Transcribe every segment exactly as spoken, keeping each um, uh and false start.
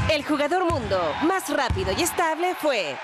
El jugador mundo más rápido y estable fue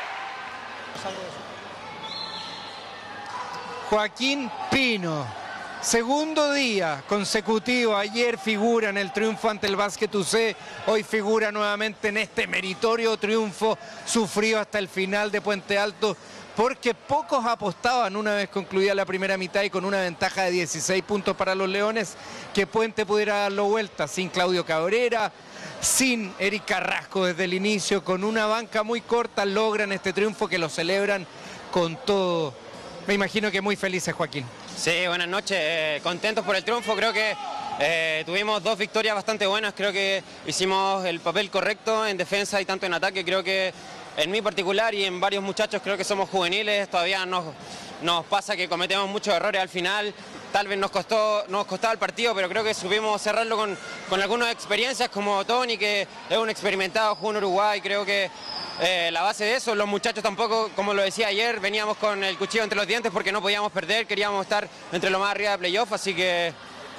Joaquín Pino. Segundo día consecutivo, ayer figura en el triunfo ante el Básquet U C, hoy figura nuevamente en este meritorio triunfo sufrido hasta el final de Puente Alto, porque pocos apostaban una vez concluida la primera mitad y con una ventaja de dieciséis puntos para los Leones, que Puente pudiera darlo vuelta sin Claudio Cabrera, sin Eric Carrasco desde el inicio, con una banca muy corta logran este triunfo que lo celebran con todo. Me imagino que muy felices, Joaquín. Sí, buenas noches, eh, contentos por el triunfo, creo que eh, tuvimos dos victorias bastante buenas, creo que hicimos el papel correcto en defensa y tanto en ataque, creo que en mí particular y en varios muchachos creo que somos juveniles, todavía nos, nos pasa que cometemos muchos errores al final, tal vez nos costó nos costaba el partido, pero creo que supimos cerrarlo con, con algunas experiencias como Tony, que es un experimentado, jugó en Uruguay, creo que Eh, la base de eso, los muchachos tampoco, como lo decía ayer, veníamos con el cuchillo entre los dientes porque no podíamos perder, queríamos estar entre lo más arriba de playoff, así que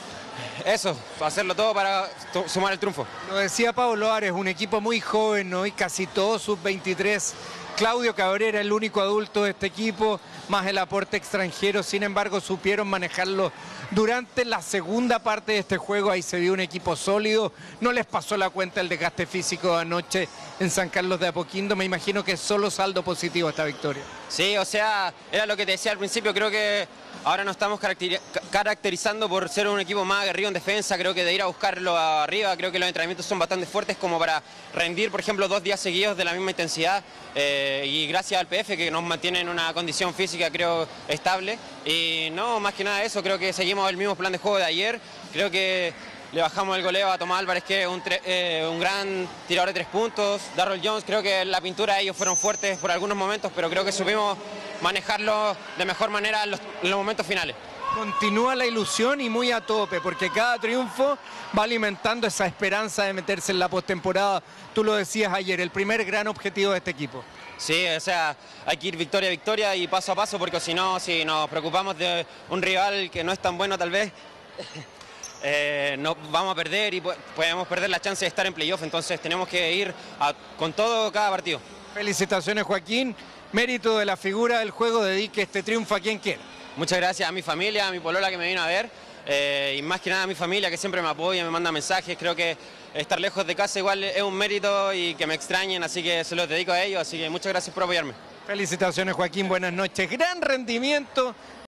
eso, hacerlo todo para sumar el triunfo. Lo decía Pablo Ares, un equipo muy joven, ¿no? Y casi todos sub veintitrés. Claudio Cabrera, el único adulto de este equipo, más el aporte extranjero, sin embargo supieron manejarlo durante la segunda parte de este juego. Ahí se vio un equipo sólido, no les pasó la cuenta el desgaste físico de anoche en San Carlos de Apoquindo. Me imagino que es solo saldo positivo esta victoria. Sí, o sea, era lo que te decía al principio, creo que ahora nos estamos caracterizando por ser un equipo más aguerrido en defensa, creo que de ir a buscarlo arriba, creo que los entrenamientos son bastante fuertes como para rendir, por ejemplo, dos días seguidos de la misma intensidad, eh, y gracias al P F que nos mantiene en una condición física, creo, estable, y no, más que nada eso, creo que seguimos el mismo plan de juego de ayer, creo que le bajamos el goleo a Tomás Álvarez, que es un, eh, un gran tirador de tres puntos. Darrell Jones, creo que en la pintura ellos fueron fuertes por algunos momentos, pero creo que supimos manejarlo de mejor manera en los, en los momentos finales. Continúa la ilusión y muy a tope, porque cada triunfo va alimentando esa esperanza de meterse en la postemporada. Tú lo decías ayer, el primer gran objetivo de este equipo. Sí, o sea, hay que ir victoria a victoria y paso a paso, porque si no, si nos preocupamos de un rival que no es tan bueno tal vez, Eh, no vamos a perder y podemos perder la chance de estar en playoff, entonces tenemos que ir a, con todo cada partido. Felicitaciones, Joaquín, mérito de la figura del juego, dedique este triunfo a quien quiera. Muchas gracias a mi familia, a mi polola que me vino a ver, eh, y más que nada a mi familia que siempre me apoya, me manda mensajes. Creo que estar lejos de casa igual es un mérito y que me extrañen, así que se los dedico a ellos, así que muchas gracias por apoyarme. Felicitaciones, Joaquín, buenas noches, gran rendimiento.